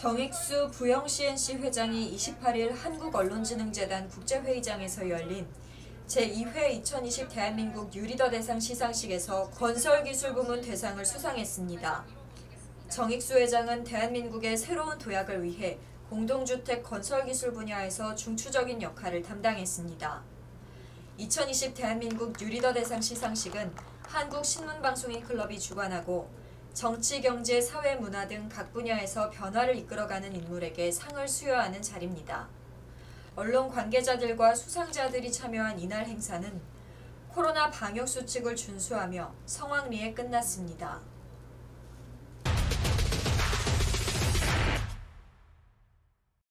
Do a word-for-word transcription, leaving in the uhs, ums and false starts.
정익수 부영씨엔씨 회장이 이십팔 일 한국언론진흥재단 국제회의장에서 열린 제이 회 이천이십 대한민국 뉴리더 대상 시상식에서 건설기술부문 대상을 수상했습니다. 정익수 회장은 대한민국의 새로운 도약을 위해 공동주택 건설기술 분야에서 중추적인 역할을 담당했습니다. 이천이십 대한민국 뉴리더 대상 시상식은 한국신문방송인클럽이 주관하고 정치, 경제, 사회, 문화 등 각 분야에서 변화를 이끌어가는 인물에게 상을 수여하는 자리입니다. 언론 관계자들과 수상자들이 참여한 이날 행사는 코로나 방역수칙을 준수하며 성황리에 끝났습니다.